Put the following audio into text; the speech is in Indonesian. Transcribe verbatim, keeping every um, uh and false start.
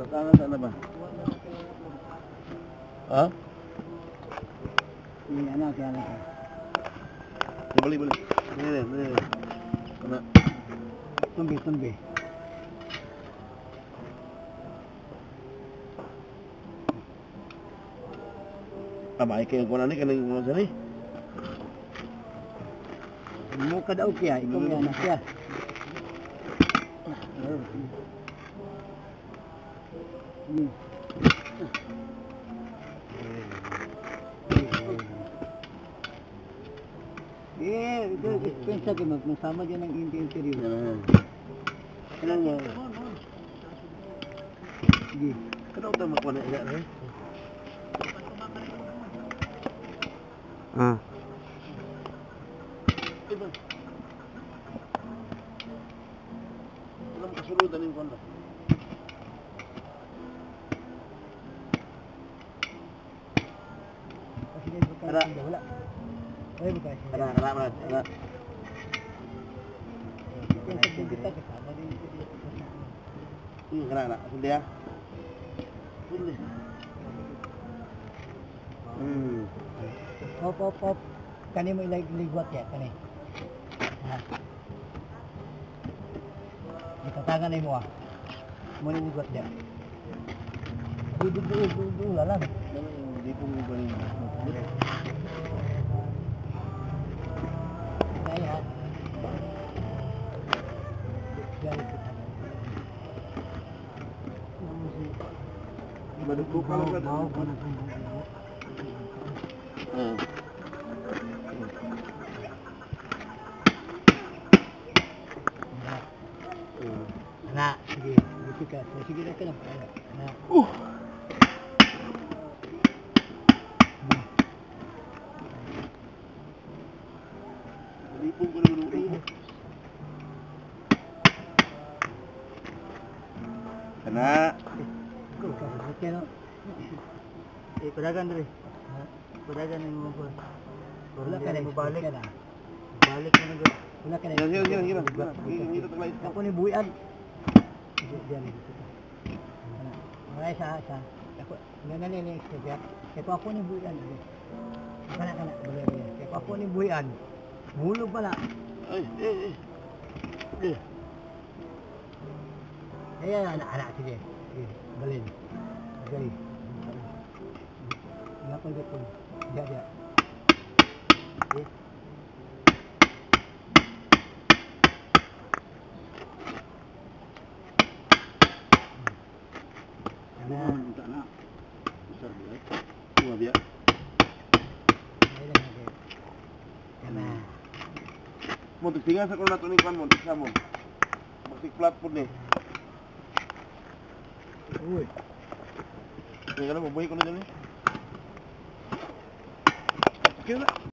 Tangan sana ba? Ha? Ini anak ya anak. Balik balik. Ini ini. Kena. Tumbi tumbi. Apa ikan kuana ni kena kuana sini? Mau ka daw kaya ikaw may anak ya. Ini. Eh, itu dispensa ke mag masama dyan ng interior. Kenal mo? Sige. Kenal tayo makuha na iya eh? Ah. Ito. Walang kasulutan yung kondo. Ada. Wala. Ay, bukas. Ada, ada, ada. Ada. Hmm, kena, kena. Sudah ya? Sudah. Hmm. Hop, hop, hop. Kani mo ilag ligwat ya, kani. Ha. Itatangan na mo ah. Mo ni ligwat ya. Duduk dulu, duduk dulu lalang. Di pun ni balik. Saya. Jadi Badut ko kalau kan. Hmm. Anak, sige. Sige ka. Sige na ka lang. Anak. Uh. Lipong ko naman ulo. Kena. Okay, no? Eh, padagan dali. Ha? Padagan ni mo ko. Wala ka na mo balik. Balik mo na go. Wala ka na. Hira, hira, hira. Hira terlalu. Ako ni buyan. Diyan dito. Ay sa sa. Ako na ni ni istorya. Kaya ako ni buyan. Kana kana boleh boleh. Kaya ako ni buyan. Mulog pala. Ay, eh, eh. Eh. Ayan, anak, anak, sige. Sige, balin. Okay. Ngapal ka po. Diya, diya. Okay. Anak. Minta nak. Besar dia. Tua dia. Ayan, okay. Anak. Mau tinggal sekolah nato ni kan mo, sama. Masih plat pun ni. Uy. Kaya na, mabuhay ko na dyan eh. Okay na.